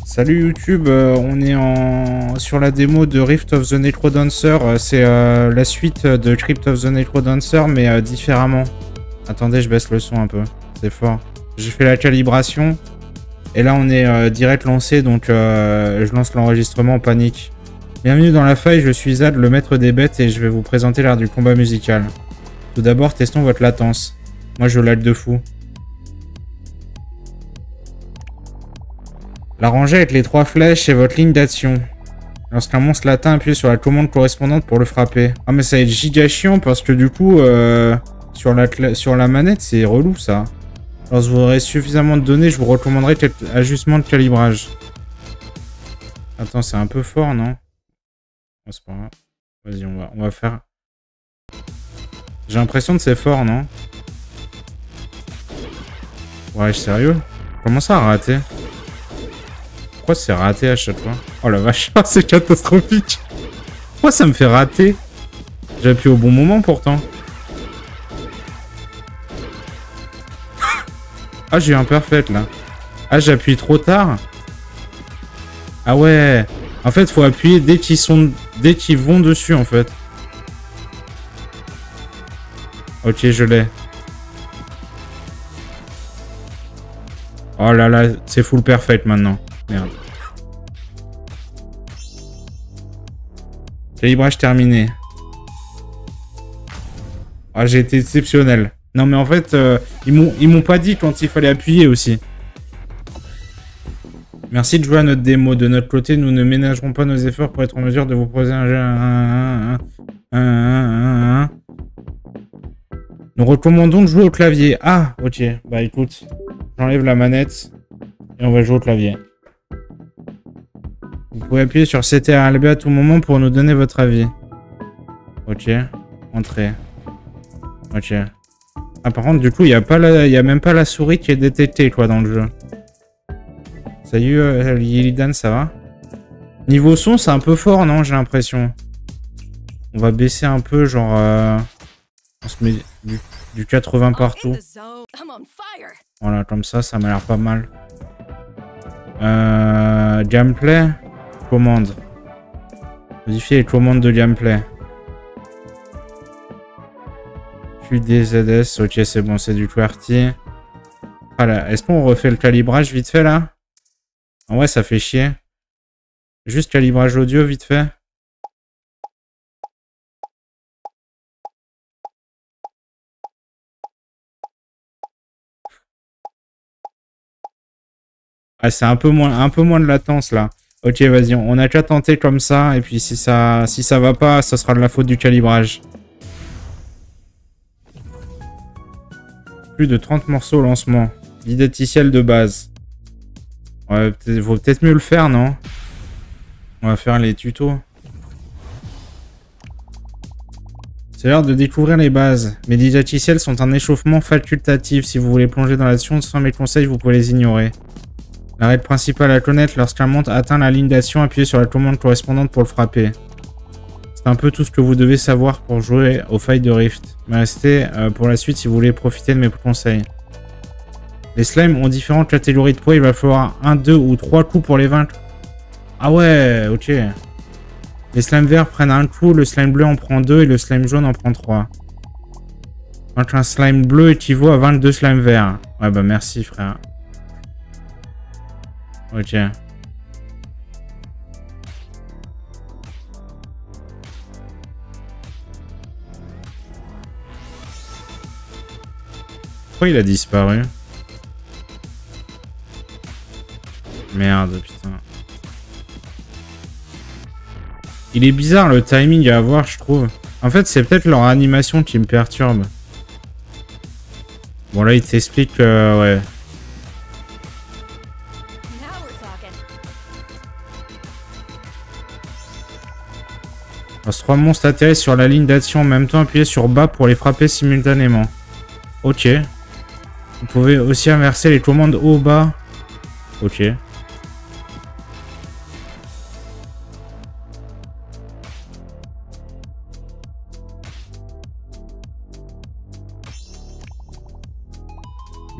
Salut YouTube, on est sur la démo de Rift of the Necrodancer. C'est la suite de Crypt of the Necrodancer, mais différemment. Attendez, je baisse le son un peu, c'est fort. J'ai fait la calibration, et là on est direct lancé, donc je lance l'enregistrement en panique. Bienvenue dans la faille, je suis Zad, le maître des bêtes, et je vais vous présenter l'art du combat musical. Tout d'abord, testons votre latence. Moi je lag de fou. La rangée avec les 3 flèches est votre ligne d'action. Lorsqu'un monstre l'atteint, appuyez sur la commande correspondante pour le frapper. Ah mais ça va être giga chiant parce que du coup, sur la manette, c'est relou ça. Lorsque vous aurez suffisamment de données, je vous recommanderai quelques ajustements de calibrage. Attends, c'est un peu fort, non? Oh, c'est pas grave. Vas-y, on va faire... J'ai l'impression que c'est fort, non? Ouais, sérieux? Comment ça a raté? Pourquoi c'est raté à chaque fois? Oh la vache, c'est catastrophique. Pourquoi ça me fait rater? J'appuie au bon moment pourtant. Ah, j'ai eu un perfect là. Ah, j'appuie trop tard. Ah ouais. En fait, faut appuyer dès qu'ils vont dessus en fait. Ok, je l'ai. Oh là là, c'est full perfect maintenant. Merde. Calibrage terminé. Ah, j'ai été exceptionnel. Non, mais en fait, ils m'ont pas dit quand il fallait appuyer aussi. Merci de jouer à notre démo. De notre côté, nous ne ménagerons pas nos efforts pour être en mesure de vous proposer un jeu. Nous recommandons de jouer au clavier. Ah, ok. Bah écoute, j'enlève la manette et on va jouer au clavier. Vous pouvez appuyer sur CTRL-B à tout moment pour nous donner votre avis. Ok. Entrée. Ok. Ah, par contre, du coup, il n'y a même pas la souris qui est détectée, quoi, dans le jeu. Salut, Yelidan, ça va? Niveau son, c'est un peu fort, non? J'ai l'impression. On va baisser un peu, genre... on se met du 80 partout. Voilà, comme ça m'a l'air pas mal. Gameplay. Commande. Modifier les commandes de gameplay. QDZS. Ok, c'est bon, c'est du QWERTY. Voilà. Est-ce qu'on refait le calibrage vite fait là? Ah ouais, ça fait chier. Juste calibrage audio vite fait. Ah, c'est un peu moins de latence là. Ok, vas-y, on a qu'à tenter comme ça, et puis si ça va pas, ça sera de la faute du calibrage. Plus de 30 morceaux au lancement. Didacticiel de base. Ouais, vaut peut-être mieux le faire, non? On va faire les tutos. C'est l'heure de découvrir les bases. Mes didacticiels sont un échauffement facultatif. Si vous voulez plonger dans l'action, sans mes conseils, vous pouvez les ignorer. La règle principale à connaître, lorsqu'un monstre atteint la ligne d'action, appuyez sur la commande correspondante pour le frapper. C'est un peu tout ce que vous devez savoir pour jouer aux failles de Rift. Mais restez pour la suite si vous voulez profiter de mes conseils. Les slimes ont différentes catégories de poids, il va falloir 1, 2 ou 3 coups pour les vaincre. Ah ouais, ok. Les slimes verts prennent un coup, le slime bleu en prend 2 et le slime jaune en prend 3. Vaincre un slime bleu équivaut à vaincre 2 slimes verts. Ouais bah merci frère. Ok. Pourquoi il a disparu? Merde, putain. Il est bizarre le timing à avoir, je trouve. En fait, c'est peut-être leur animation qui me perturbe. Bon, là, il t'explique que... ouais. Lorsque 3 monstres atterrissent sur la ligne d'action en même temps, appuyez sur bas pour les frapper simultanément. Ok. Vous pouvez aussi inverser les commandes haut-bas. Ok.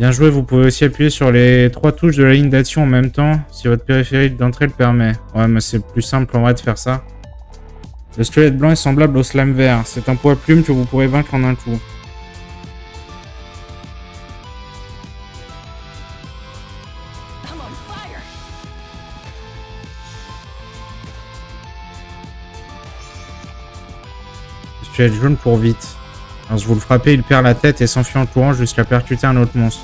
Bien joué, vous pouvez aussi appuyer sur les 3 touches de la ligne d'action en même temps, si votre périphérique d'entrée le permet. Ouais, mais c'est plus simple en vrai de faire ça. Le squelette blanc est semblable au slime vert. C'est un poids plume que vous pourrez vaincre en un coup. Le squelette jaune pour vite. Lorsque vous le frappez, il perd la tête et s'enfuit en courant jusqu'à percuter un autre monstre.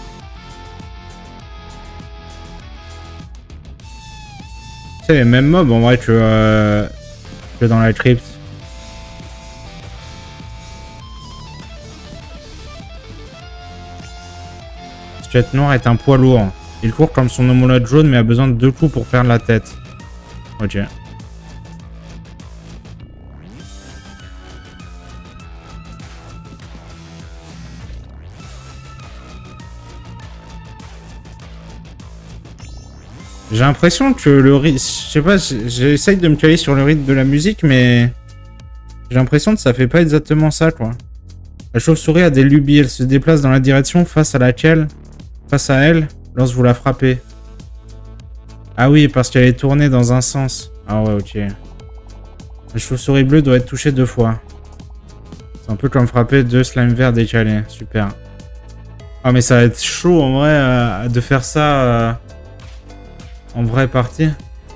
C'est les mêmes mobs en vrai que dans la crypte. Le squelette noir est un poids lourd. Il court comme son homologue jaune mais a besoin de 2 coups pour perdre la tête. Ok. J'ai l'impression que le rythme... Je sais pas, j'essaye de me caler sur le rythme de la musique, mais... J'ai l'impression que ça fait pas exactement ça, quoi. La chauve-souris a des lubies, elle se déplace dans la direction face à elle, lorsque vous la frappez. Ah oui, parce qu'elle est tournée dans un sens. Ah ouais, ok. La chauve-souris bleue doit être touchée 2 fois. C'est un peu comme frapper 2 slimes verts décalés. Super. Ah mais ça va être chaud en vrai de faire ça... En vraie partie.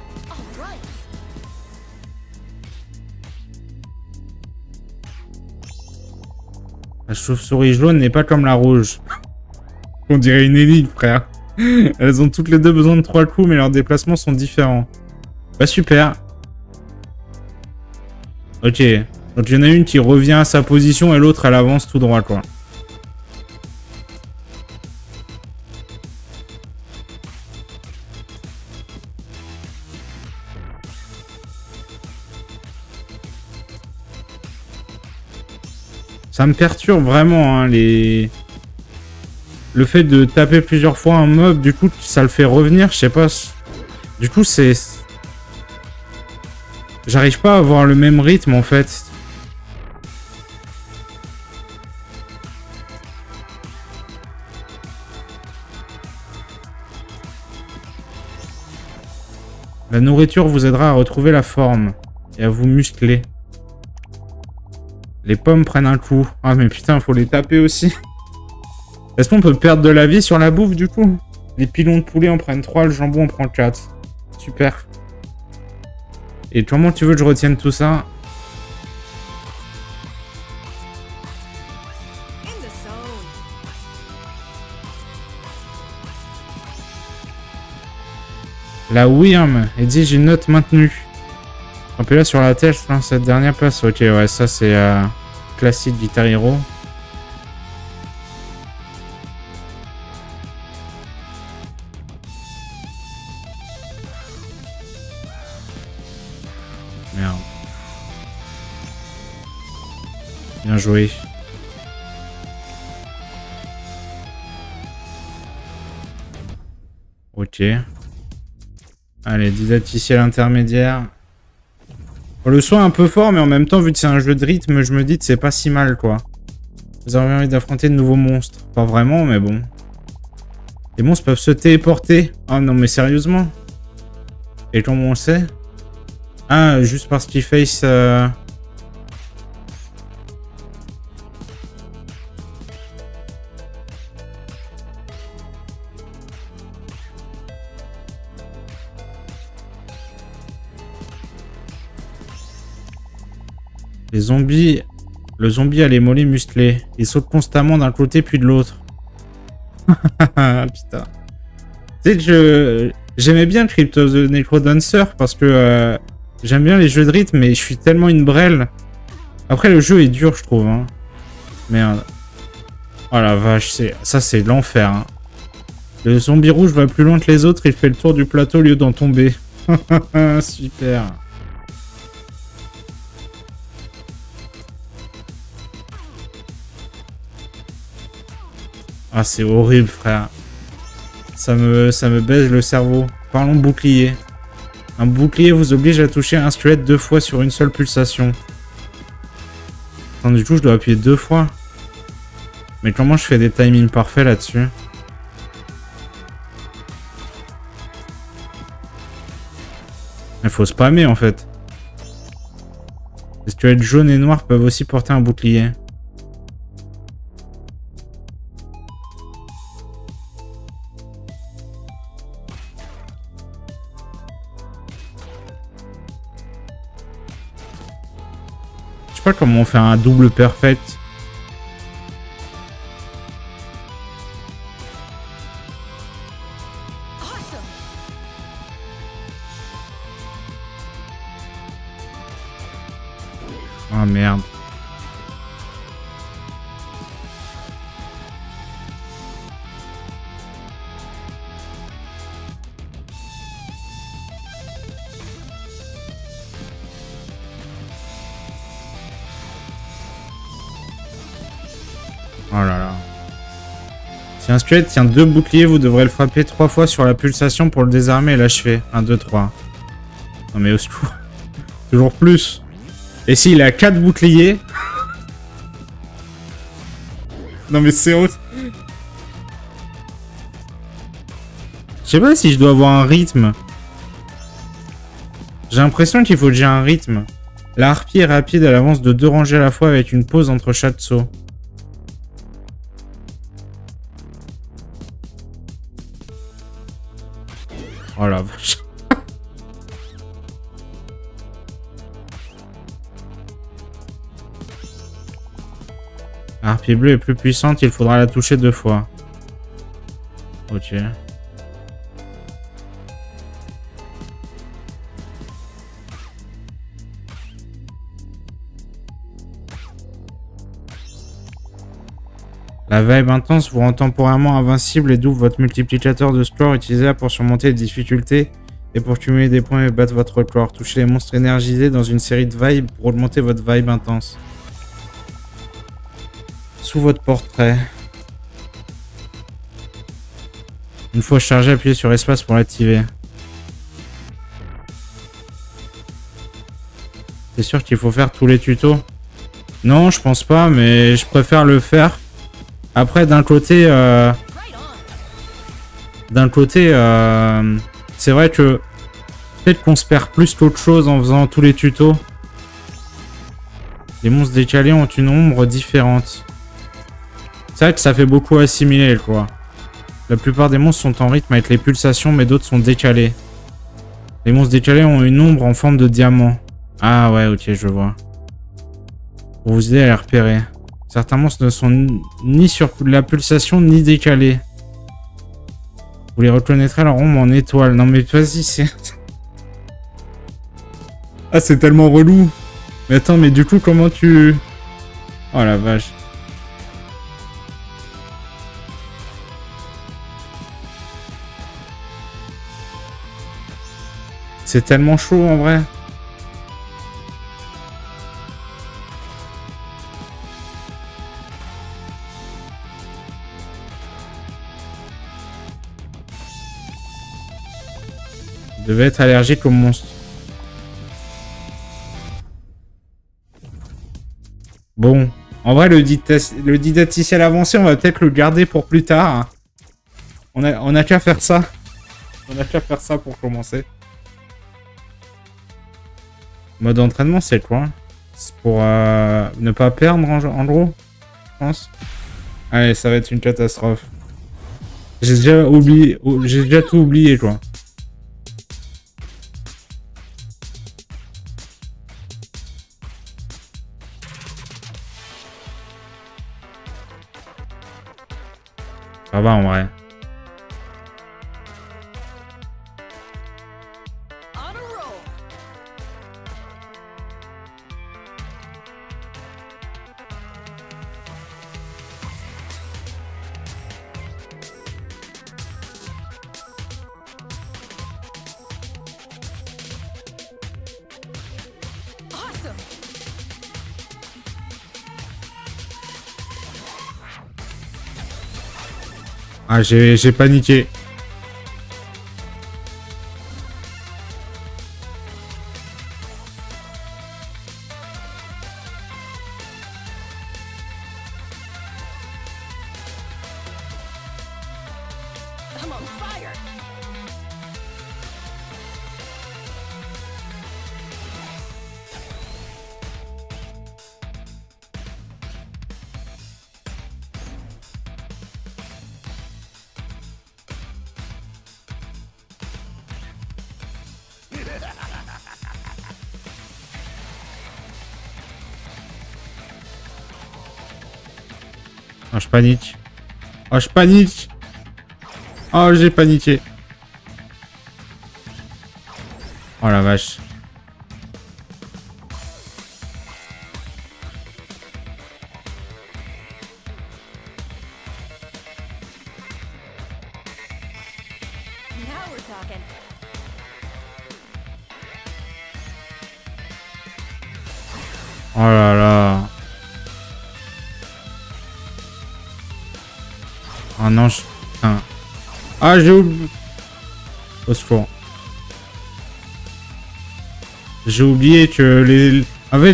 La chauve-souris jaune n'est pas comme la rouge. On dirait une élite, frère. Elles ont toutes les deux besoin de 3 coups, mais leurs déplacements sont différents. Bah super. Ok. Donc il y en a une qui revient à sa position et l'autre elle avance tout droit, quoi. Ça me perturbe vraiment, hein, le fait de taper plusieurs fois un mob, du coup, ça le fait revenir, je sais pas. Du coup, c'est... J'arrive pas à avoir le même rythme, en fait. La nourriture vous aidera à retrouver la forme et à vous muscler. Les pommes prennent un coup. Ah mais putain, faut les taper aussi. Est-ce qu'on peut perdre de la vie sur la bouffe du coup? Les pilons de poulet en prennent 3, le jambon en prend 4. Super. Et comment tu veux que je retienne tout ça? La Wyrm exige une note maintenue. Frappez-la sur la tête, hein, cette dernière passe. Ok, ouais, ça c'est classique Guitar Hero. Merde. Bien joué. Ok. Allez, didacticiel intermédiaire. Le son est un peu fort, mais en même temps, vu que c'est un jeu de rythme, je me dis que c'est pas si mal, quoi. Vous avez envie d'affronter de nouveaux monstres. Pas vraiment, mais bon. Les monstres peuvent se téléporter. Ah non, mais sérieusement? Et comment on le sait? Ah, juste parce qu'ils face... Les zombies... Le zombie a les mollets musclés. Il saute constamment d'un côté puis de l'autre. Putain. Tu sais que j'aimais bien Crypt of the Necrodancer parce que j'aime bien les jeux de rythme, mais je suis tellement une brêle. Après, le jeu est dur, je trouve. Hein. Merde. Oh la vache, ça c'est l'enfer. Hein. Le zombie rouge va plus loin que les autres, il fait le tour du plateau au lieu d'en tomber. Super. Ah, c'est horrible, frère. Ça me baise le cerveau. Parlons bouclier. Un bouclier vous oblige à toucher un squelette 2 fois sur une seule pulsation. Attends, du coup, je dois appuyer 2 fois. Mais comment je fais des timings parfaits là-dessus? Il faut spammer en fait. Les squelettes jaunes et noirs peuvent aussi porter un bouclier. Je sais pas comment on fait un double perfect. Ah merde. Oh là là. Si un squelette tient 2 boucliers, vous devrez le frapper 3 fois sur la pulsation pour le désarmer et l'achever. 1, 2, 3. Non mais au secours. Toujours plus. Et s'il a 4 boucliers... Non mais c'est autre. Je sais pas si je dois avoir un rythme. J'ai l'impression qu'il faut que j'ai un rythme. La harpie est rapide, elle avance de 2 rangées à la fois avec une pause entre chaque saut. Oh la vache. La harpie bleue est plus puissante, il faudra la toucher 2 fois. Ok. La vibe intense vous rend temporairement invincible et double votre multiplicateur de score utilisé pour surmonter les difficultés et pour cumuler des points et battre votre record. Touchez les monstres énergisés dans une série de vibes pour augmenter votre vibe intense. Sous votre portrait. Une fois chargé, appuyez sur espace pour l'activer. C'est sûr qu'il faut faire tous les tutos? Non, je pense pas, mais je préfère le faire. Après, d'un côté, c'est vrai que peut-être qu'on se perd plus qu'autre chose en faisant tous les tutos. Les monstres décalés ont une ombre différente. C'est vrai que ça fait beaucoup assimiler, quoi. La plupart des monstres sont en rythme avec les pulsations, mais d'autres sont décalés. Les monstres décalés ont une ombre en forme de diamant. Ah ouais, ok, je vois. Pour vous aider à les repérer. Certains monstres ne sont ni sur la pulsation, ni décalés. Vous les reconnaîtrez leur ombre en étoile. Non mais vas-y, c'est... Ah, c'est tellement relou. Mais attends, mais du coup, comment tu... Oh la vache. C'est tellement chaud en vrai. Vous devez être allergique aux monstres. Bon. En vrai, le didacticiel avancé, on va peut-être le garder pour plus tard. On a qu'à faire ça. On a qu'à faire ça pour commencer. Mode entraînement, c'est quoi? C'est pour ne pas perdre, en gros, je pense. Allez, ça va être une catastrophe. J'ai déjà oublié, j'ai déjà tout oublié, quoi. Ça va en vrai. Ah, j'ai paniqué. Oh, je panique. Oh, je panique. Oh, j'ai paniqué. Oh la vache. Oh là là. Oh non, je... Putain. Ah, j'ai oublié. Au secours. J'ai oublié que les... En fait,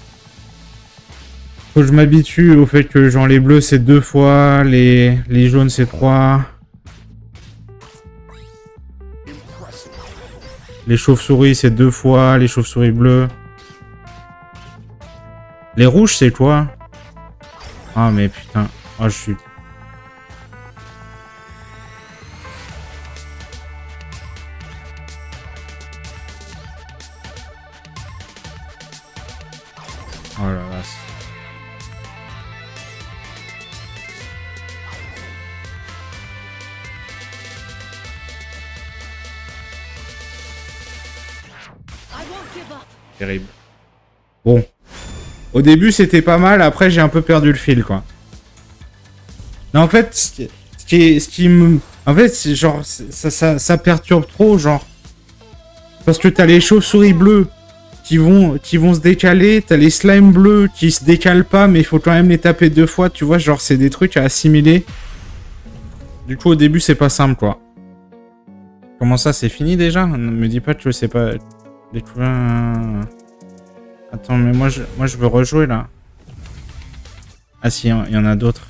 faut que je m'habitue au fait que genre les bleus c'est 2 fois, les jaunes c'est 3. Les chauves-souris c'est 2 fois, les chauves-souris bleues. Les rouges c'est quoi? Ah mais putain. Oh je suis... Oh la vache. Terrible. Bon. Au début c'était pas mal, après j'ai un peu perdu le fil quoi. Non en fait, ce qui me... En fait c'est genre, ça perturbe trop genre. Parce que t'as les chauves-souris bleues qui vont se décaler, t'as les slimes bleus qui se décalent pas mais il faut quand même les taper 2 fois, tu vois, genre c'est des trucs à assimiler. Du coup au début c'est pas simple quoi. Comment ça c'est fini déjà? Ne me dis pas que c'est pas... Découvert... Attends mais moi je veux rejouer là. Ah si, il y en a d'autres.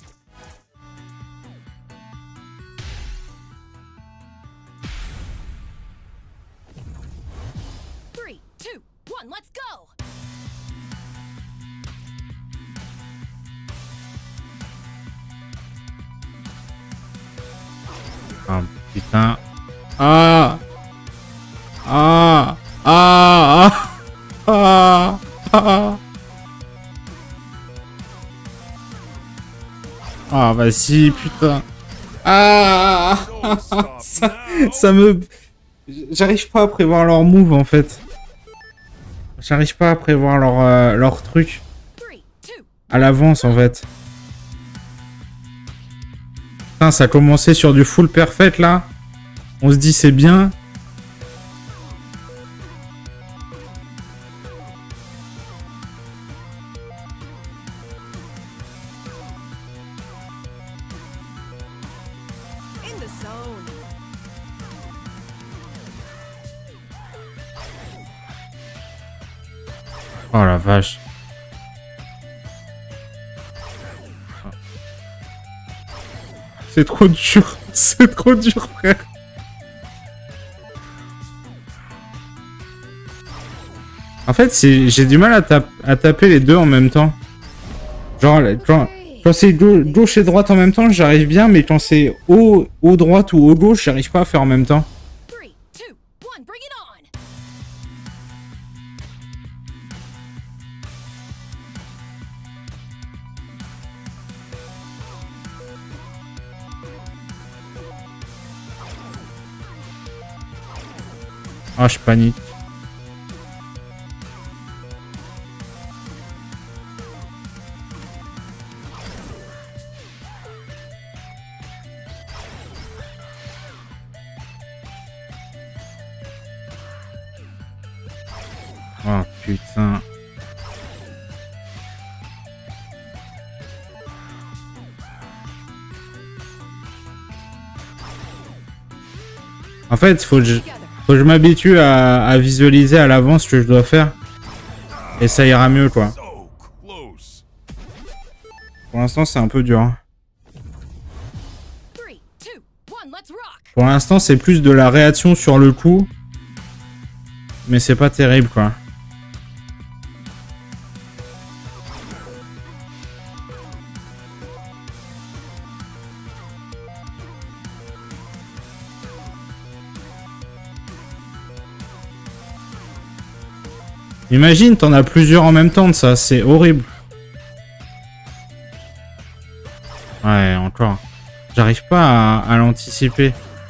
Ah putain. Ah. Ah. Ah. Ah. Ah. Ah vas-y putain. Ah. Ça me... J'arrive pas à prévoir leur move en fait. J'arrive pas à prévoir leur truc. À l'avance en fait. Putain, ça a commencé sur du full perfect là. On se dit c'est bien. Oh la vache. C'est trop dur. C'est trop dur, frère. En fait, j'ai du mal à taper les deux en même temps. Genre, quand c'est gauche et droite en même temps, j'arrive bien, mais quand c'est haut droite ou haut gauche, j'arrive pas à faire en même temps. Ah, je panique. Oh putain. En fait, faut que je m'habitue à visualiser à l'avance ce que je dois faire. Et ça ira mieux, quoi. Pour l'instant, c'est un peu dur. Hein. Pour l'instant, c'est plus de la réaction sur le coup. Mais c'est pas terrible, quoi. Imagine, t'en as plusieurs en même temps de ça, c'est horrible. Ouais, encore. J'arrive pas à l'anticiper.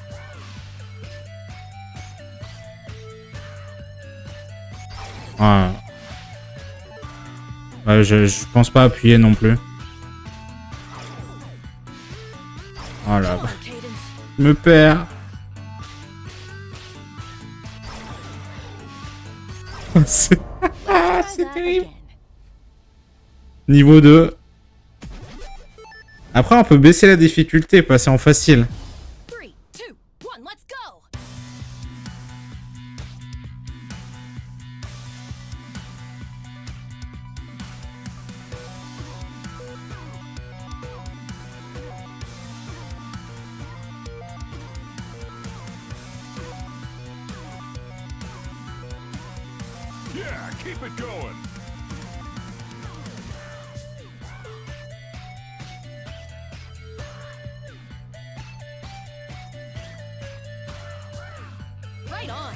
Ouais. Ouais, je pense pas appuyer non plus. Voilà. Je me perds. C'est terrible. Niveau 2. Après, on peut baisser la difficulté, passer en facile. Keep it going. Right on.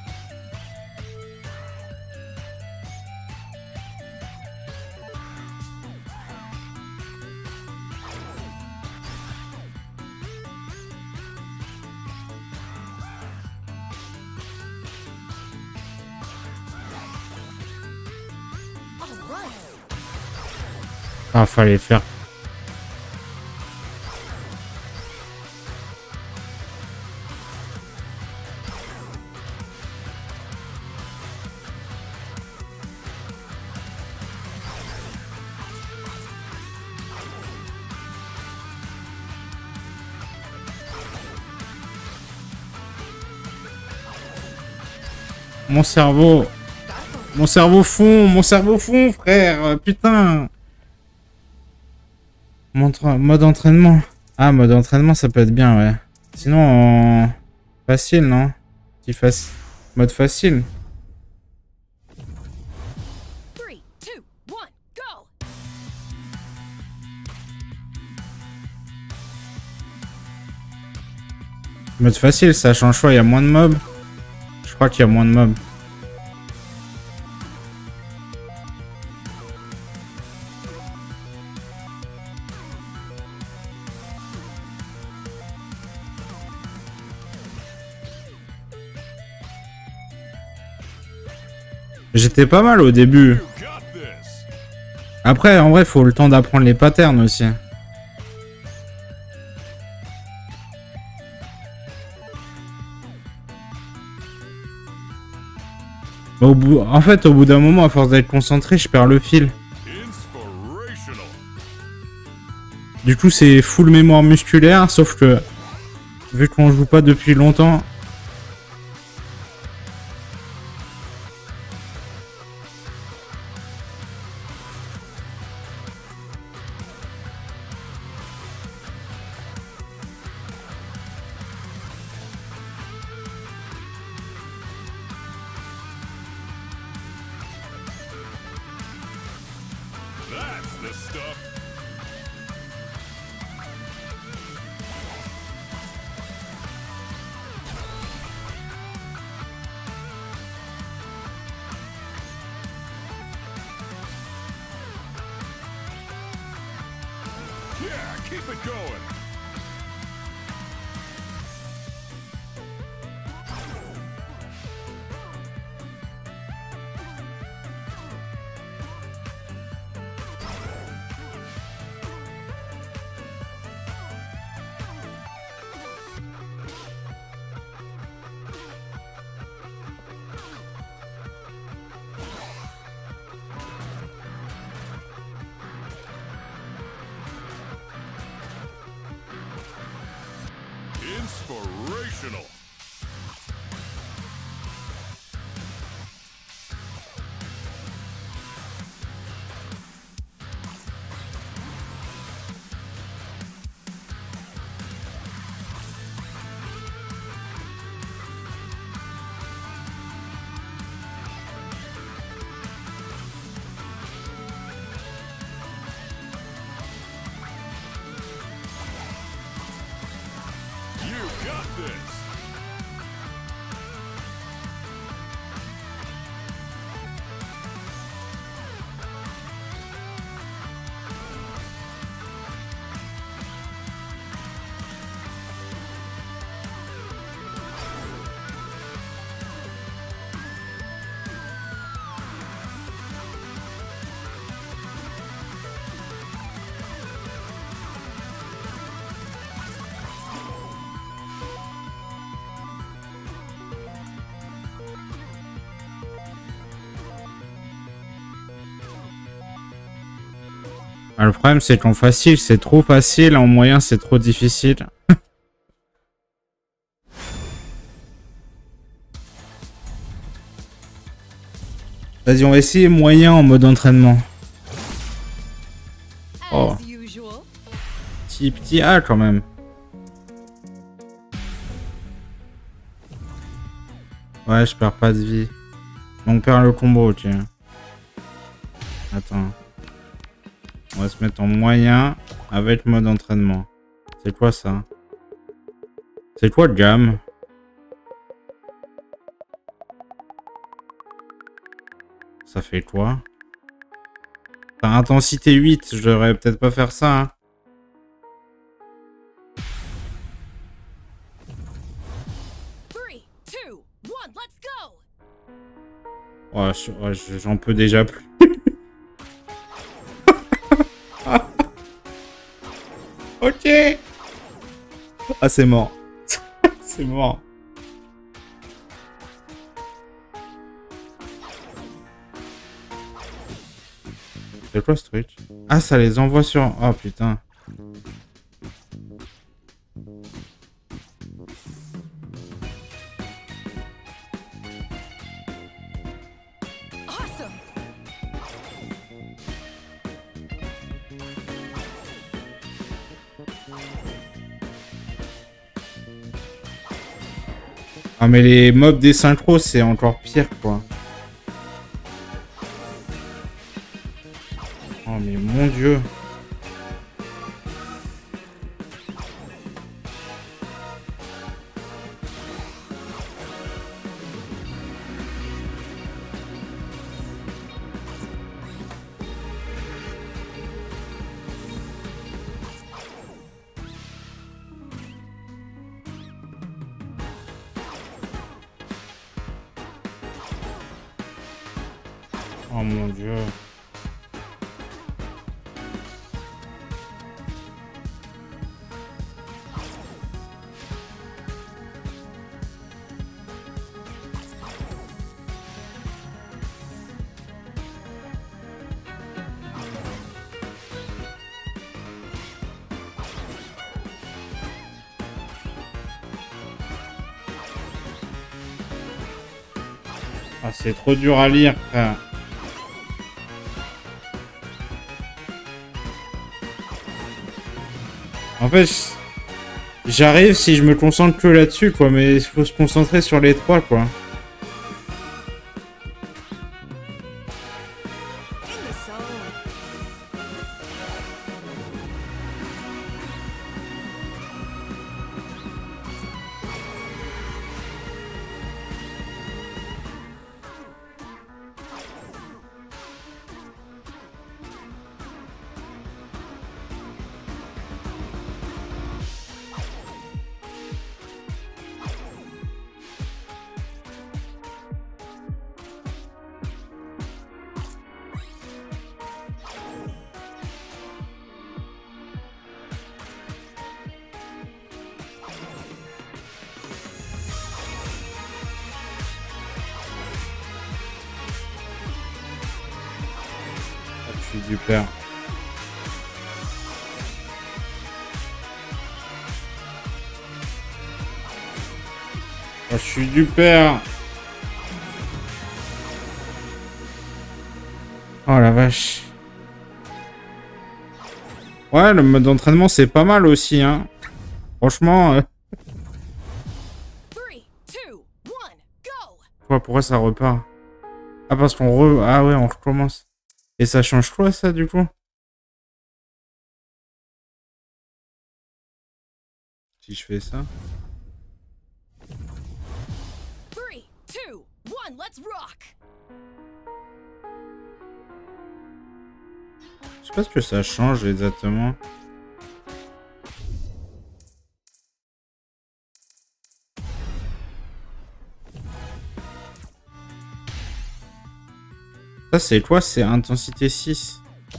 Ah, fallait le faire. Mon cerveau. Mon cerveau fond, frère. Putain. Mode entraînement. Ah, mode entraînement, ça peut être bien, ouais. Sinon, facile, non? Mode facile. Mode facile, ça change quoi? Il y a moins de mobs? Je crois qu'il y a moins de mobs. J'étais pas mal au début. Après, en vrai, faut le temps d'apprendre les patterns aussi. En fait, au bout d'un moment, à force d'être concentré, je perds le fil. Du coup, c'est full mémoire musculaire, sauf que, vu qu'on joue pas depuis longtemps... Inspirational. You got this. Ah, le problème, c'est qu'en facile, c'est trop facile. En moyen, c'est trop difficile. Vas-y, on va essayer moyen en mode entraînement. Oh. As usual. Petit A quand même. Ouais, je perds pas de vie. Donc, on perd le combo, tiens. Attends. On va se mettre en moyen avec mode entraînement. C'est quoi ça? C'est quoi gamme? Ça fait quoi? Enfin, intensité 8, je devrais peut-être pas faire ça, hein. Three, two, one, let's go. Ouais, j'en peux déjà plus. Ok. Ah, c'est mort. C'est mort. C'est quoi ce truc? Ah, ça les envoie sur... Oh, putain. Awesome. Ah, mais les mobs des synchros, c'est encore pire, quoi. Oh, mais mon Dieu. Oh mon Dieu. Ah, c'est trop dur à lire, frère. En fait, j'arrive si je me concentre que là-dessus, quoi. Mais il faut se concentrer sur les trois, quoi. In the zone. Je suis du père. Oh, je suis du père. Oh la vache. Ouais, le mode d'entraînement, c'est pas mal aussi, hein. Franchement, Three, two, one, go. pourquoi ça repart? Ah, parce qu'on Ah ouais, on recommence. Et ça change quoi, ça, du coup? Si je fais ça? Three, two, one, let's rock. Je sais pas ce que ça change exactement. Ça, c'est quoi? C'est intensité 6.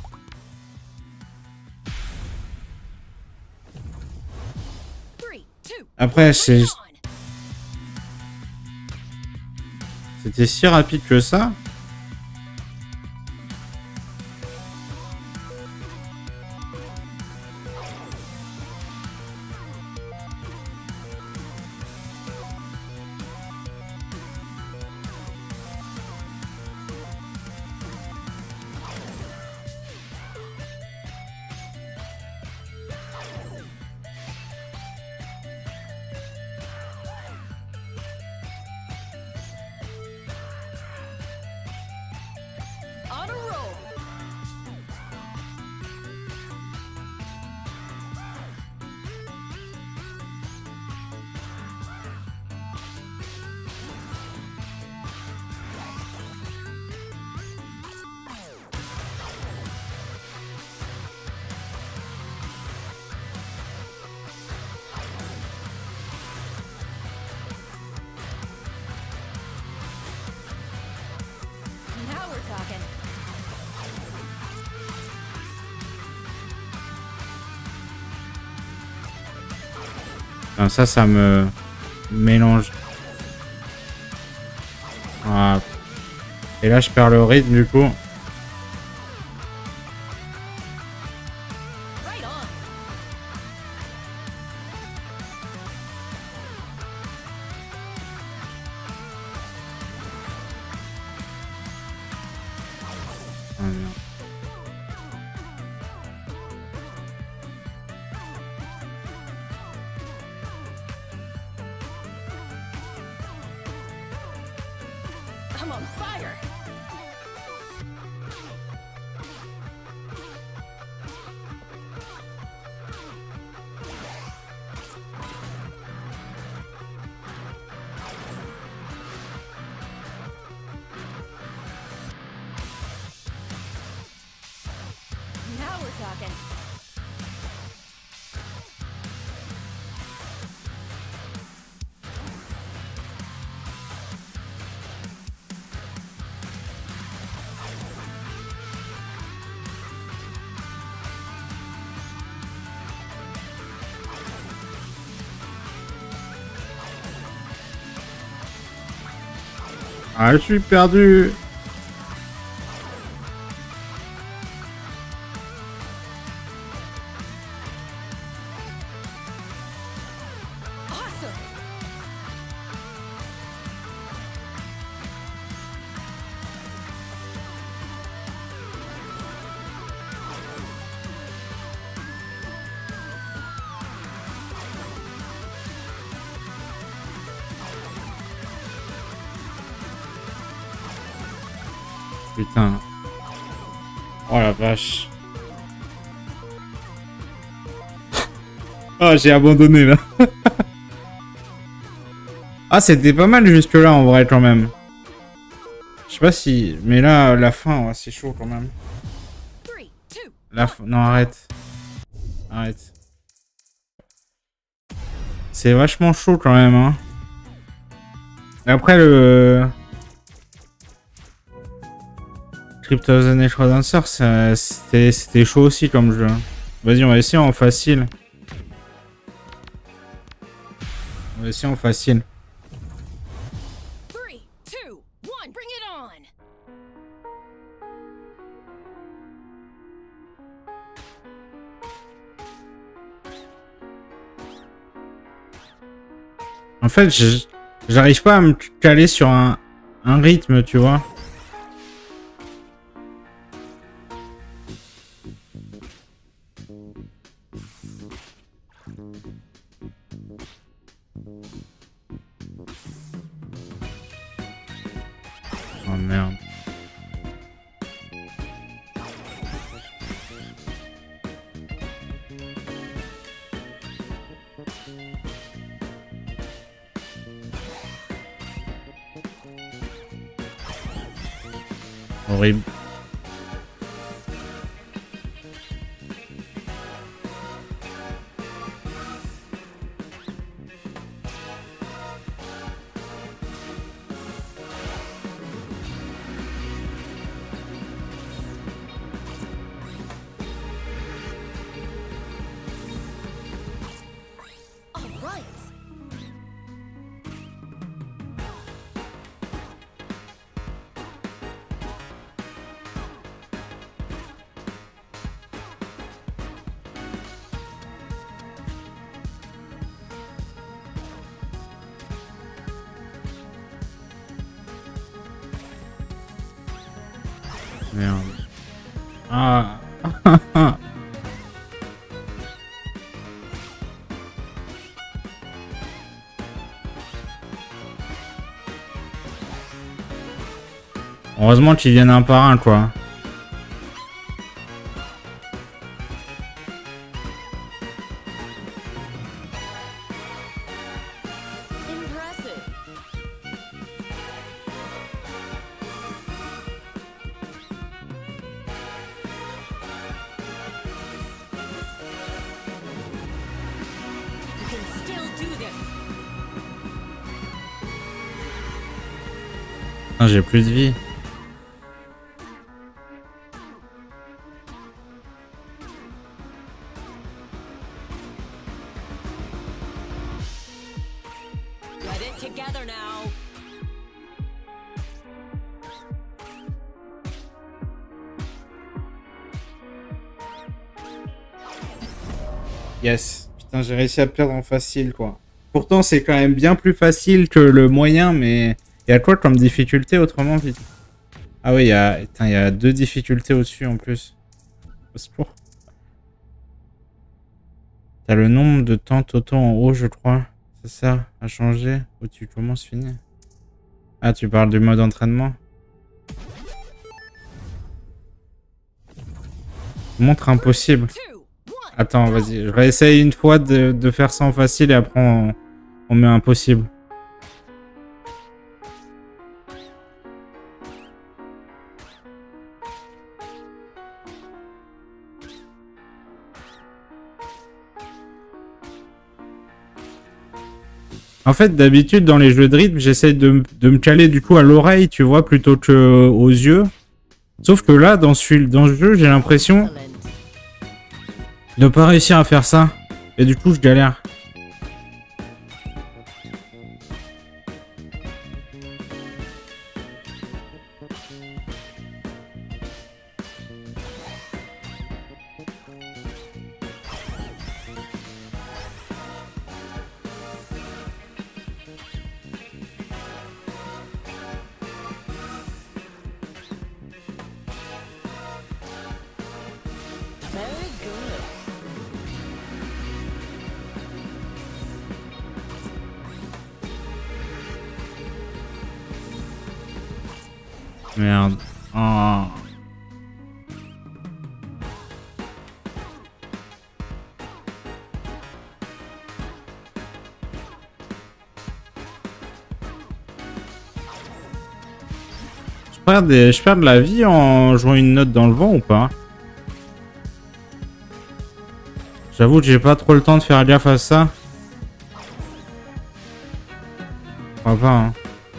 Three, two, Après, bring it on. c'était si rapide que ça? Enfin, ça me mélange. Voilà. Et là, je perds le rythme du coup. Right on. Ah, merde. I'm on fire. Now we're talking. Ah, je suis perdu. Awesome. Putain. Oh la vache. Ah, j'ai abandonné là. Ah, c'était pas mal jusque là en vrai quand même. Je sais pas si... Mais là, la fin, ouais, c'est chaud quand même. 3, 2. La fin... Non, arrête. Arrête. C'est vachement chaud quand même, hein. Et après, le... Crypt of the Necrodancer, c'était chaud aussi comme jeu. Vas-y, on va essayer en facile. On va essayer en facile. 3, 2, 1. Bring it on. En fait, j'arrive pas à me caler sur un rythme, tu vois. Oh merde. Horrible. All right. Merde. Ah. Heureusement qu'ils viennent un par un, quoi. Impressive. You can still do this. Ah, j'ai plus de vie. Yes. Putain, j'ai réussi à perdre en facile, quoi. Pourtant, c'est quand même bien plus facile que le moyen, mais... Il y a quoi comme difficulté autrement, vite? Ah oui, Putain, il y a 2 difficultés au-dessus, en plus. Au secours. T'as le nombre de temps totaux en haut, je crois. C'est ça, à changer. Où tu commences, finis. Ah, tu parles du mode entraînement? Montre impossible. Attends, vas-y. Je réessaye une fois de faire ça en facile et après on met impossible. En fait, d'habitude, dans les jeux de rythme, j'essaye de me caler du coup à l'oreille, tu vois, plutôt que aux yeux. Sauf que là, dans ce jeu, j'ai l'impression de pas réussir à faire ça. Et du coup, je galère. Very good. Merde. Oh. Je perds de la vie en jouant une note dans le vent ou pas? J'avoue que j'ai pas trop le temps de faire gaffe à ça. Je crois pas, hein.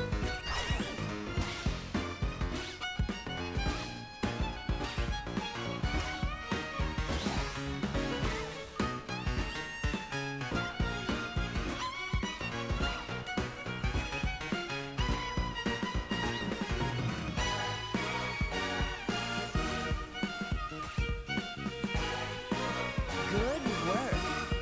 Good work.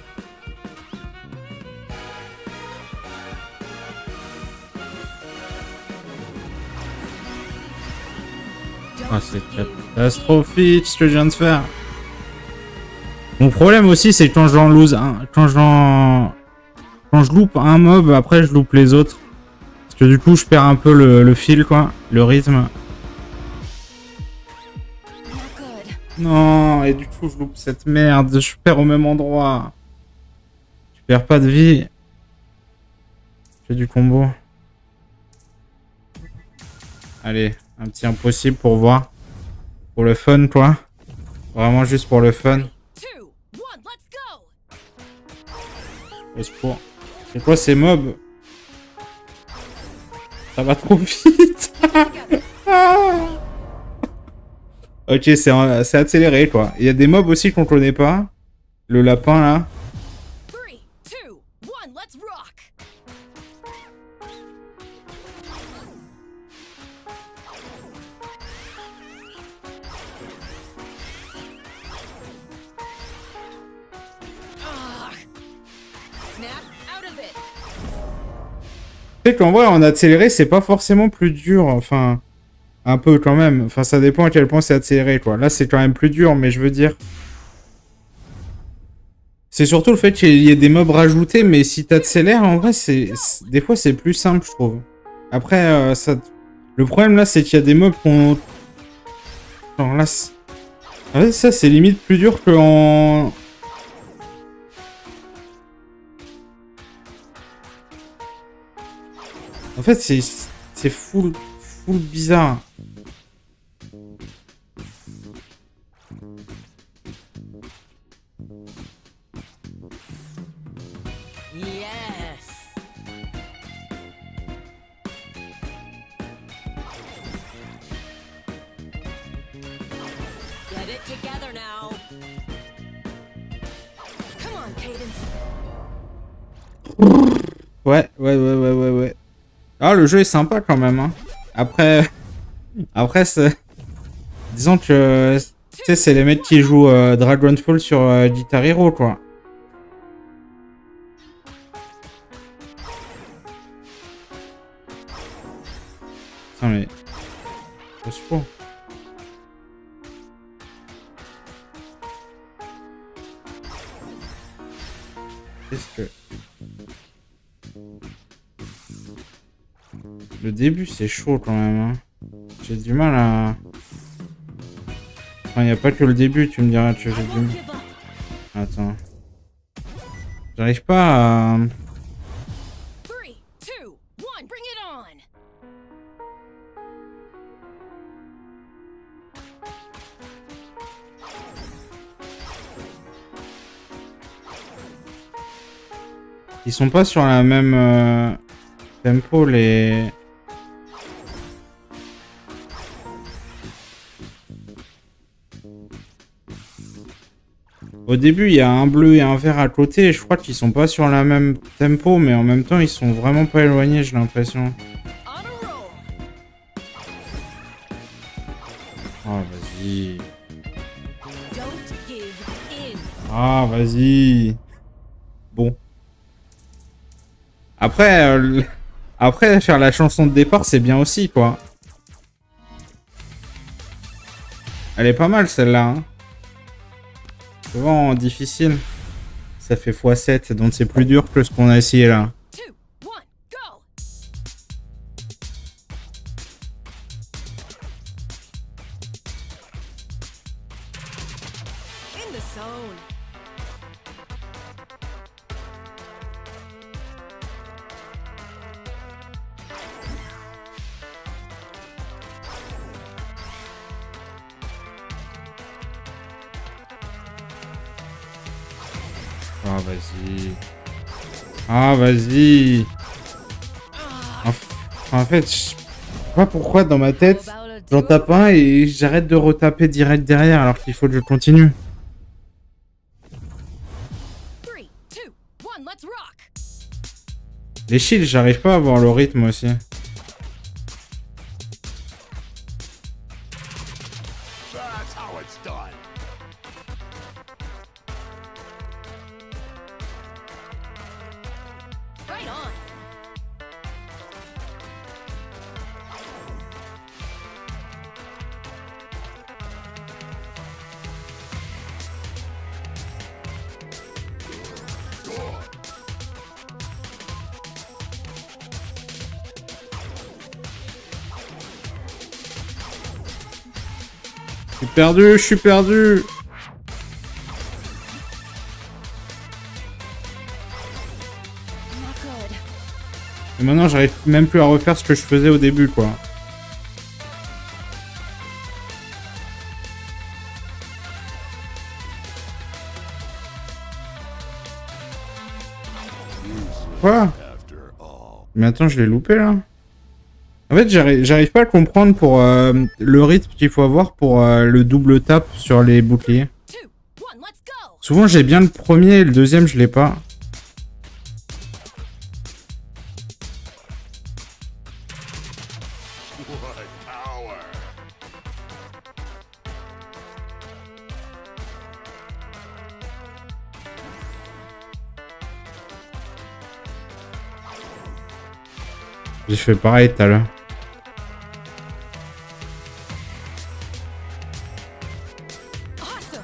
Ah, c'est catastrophique ce que je viens de faire. Mon problème aussi, c'est que quand j'en lose un, quand je loupe un mob, après je loupe les autres. Parce que du coup, je perds un peu le fil, quoi, le rythme. Not good. Non, et du coup, je loupe cette merde. Je perds au même endroit. Je perds pas de vie. Je fais du combo. Allez, un petit impossible pour voir. Pour le fun, quoi. Vraiment juste pour le fun. 2, 1, let's go. Au secours. C'est quoi ces mobs? Ça va trop vite. Ok, c'est accéléré, quoi. Il y a des mobs aussi qu'on connaît pas. Le lapin, là. 3, 2, 1, let's rock. Snap out of it. Tu sais qu'en vrai, en accéléré, c'est pas forcément plus dur. Enfin, un peu quand même. Enfin, ça dépend à quel point c'est accéléré, quoi. Là, c'est quand même plus dur, mais je veux dire... C'est surtout le fait qu'il y ait des mobs rajoutés, mais si t'accélères, en vrai, des fois, c'est plus simple, je trouve. Après, le problème, là, c'est qu'il y a des mobs qu'on... Genre, là... En fait, ça, c'est limite plus dur qu'en... En fait, c'est full bizarre. Yes. Get it together now. Come on, Cadence. Ouais. Ah, le jeu est sympa quand même, hein. Après, c'est... Disons que... Tu sais, c'est les mecs qui jouent Dragonfall sur Guitar Hero, quoi. Putain, mais... Au secours. Qu'est-ce que... Le début, c'est chaud quand même. Hein. J'ai du mal à... Enfin, il n'y a pas que le début, tu me diras. J'ai du... Attends. J'arrive pas à... 3, 2, 1, bring it on. Ils sont pas sur la même tempo, les... Au début, il y a un bleu et un vert à côté. Je crois qu'ils sont pas sur la même tempo, mais en même temps, ils sont vraiment pas éloignés, j'ai l'impression. Oh, vas-y. Ah, vas-y. Bon. Après, après, faire la chanson de départ, c'est bien aussi, quoi. Elle est pas mal, celle-là. Hein. Souvent, difficile. Ça fait x7, donc c'est plus dur que ce qu'on a essayé, là. 2, 1, go. In the zone. Ah, vas-y. Ah, vas-y. En fait, je sais pas pourquoi dans ma tête, j'en tape un et j'arrête de retaper direct derrière alors qu'il faut que je continue. 3, 2, 1, let's rock. Les shields, j'arrive pas à voir le rythme aussi. That's how it's done. Right on. Je suis perdu, je suis perdu. Not good. Et maintenant, j'arrive même plus à refaire ce que je faisais au début, quoi. Quoi? Mais attends, je l'ai loupé, là. En fait, j'arrive pas à comprendre pour le rythme qu'il faut avoir pour le double tap sur les boucliers. 2, 1, let's go. Souvent, j'ai bien le premier et le deuxième, je l'ai pas. What power! J'ai fait pareil tout à l'heure. Awesome.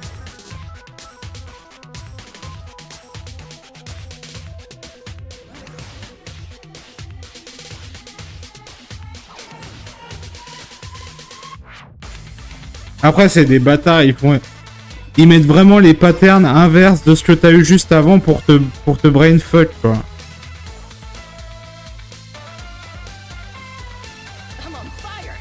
Après, c'est des bâtards, ils mettent vraiment les patterns inverses de ce que t'as eu juste avant pour te brain fuck, quoi. I'm on fire.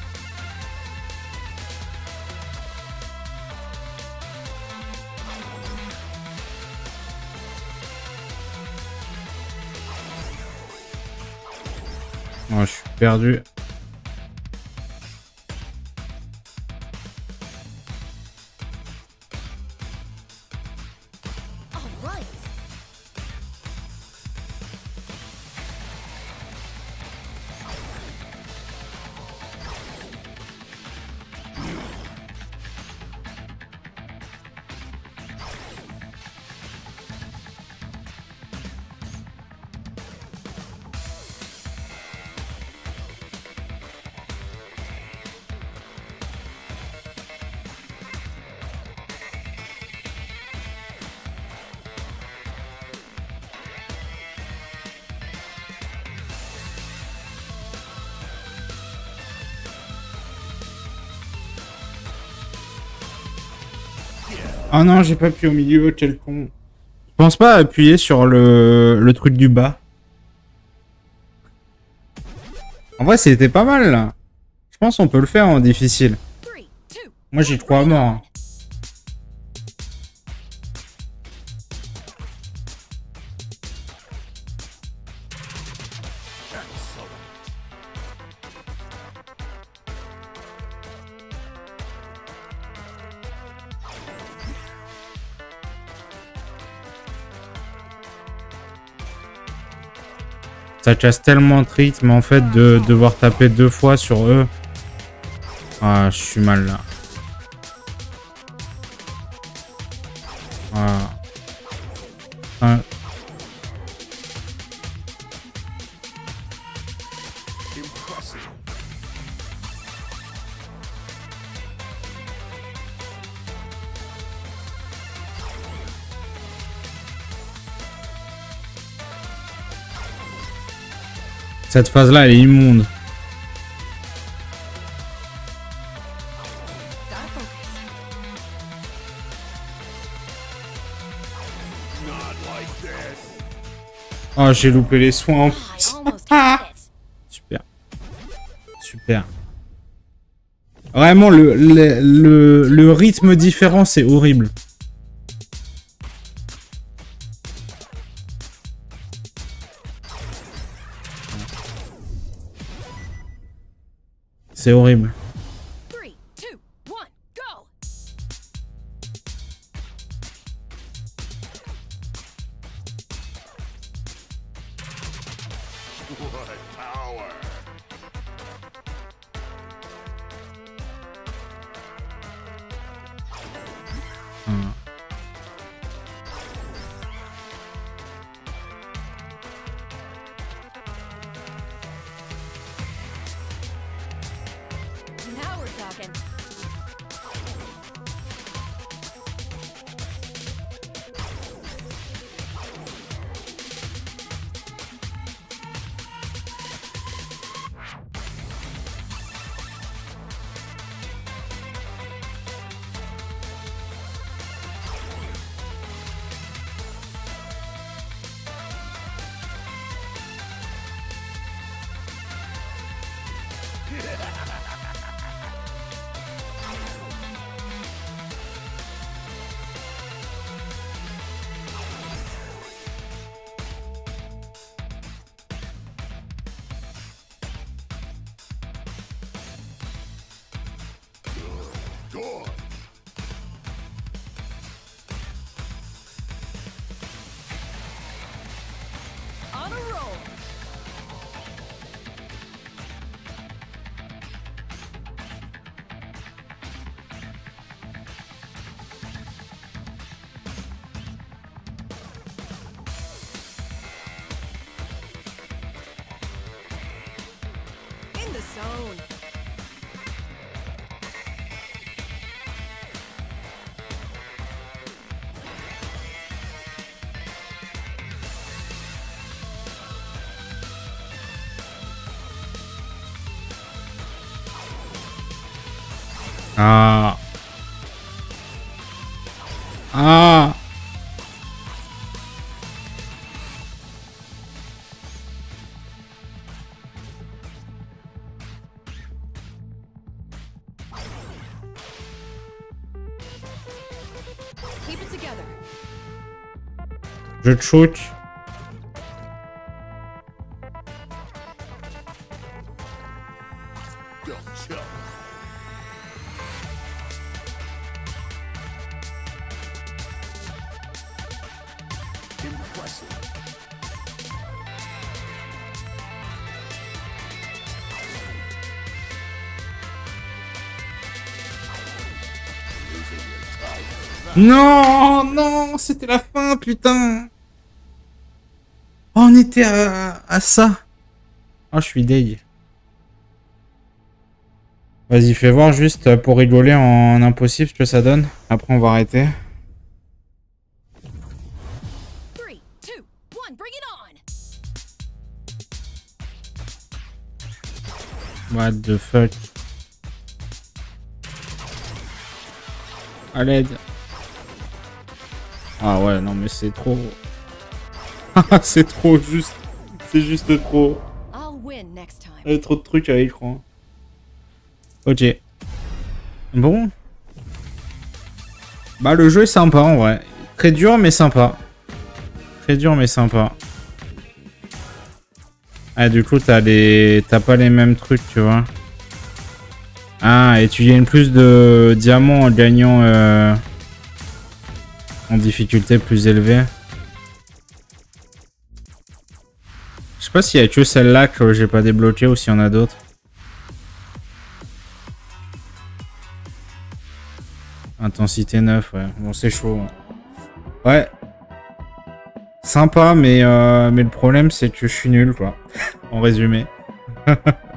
Oh, je suis perdu. All right. Oh non, j'ai pas appuyé au milieu, quel con. Je pense pas appuyer sur le truc du bas. En vrai, c'était pas mal, là. Je pense qu'on peut le faire en difficile. Moi, j'ai 3 morts. Hein. Ça casse tellement de rythme en fait de devoir taper 2 fois sur eux. Ah, je suis mal là. Ah. Ah. Cette phase-là, elle est immonde. Oh, j'ai loupé les soins en plus. Super. Super. Vraiment, le rythme différent, c'est horrible. C'est horrible. 3, 2, 1, go! What power! Now we're talking. Good. On a roll. In the zone. Ah. Ah. Keep it together. Je te shoot. Don't choke. Impressive. Losing your tiger. Non, non, c'était la fin, putain. Oh, on était à ça. Oh, je suis deg. Vas-y, fais voir juste pour rigoler en impossible ce que ça donne. Après, on va arrêter. 3, 2, 1, bring it on! What the fuck. À l'aide. Ah ouais, non mais c'est trop. Ah, c'est trop juste. C'est juste trop. I'll win next time. Il y a trop de trucs à l'écran. Ok. Bon. Bah le jeu est sympa en vrai. Très dur mais sympa. Très dur mais sympa. Ah du coup t'as pas les mêmes trucs tu vois. Ah et tu gagnes plus de diamants en gagnant en difficulté plus élevée. Je sais pas s'il y a que celle-là que j'ai pas débloqué ou s'il y en a d'autres. Intensité 9, ouais. Bon, c'est chaud. Ouais. Sympa, mais le problème, c'est que je suis nul, quoi. En résumé.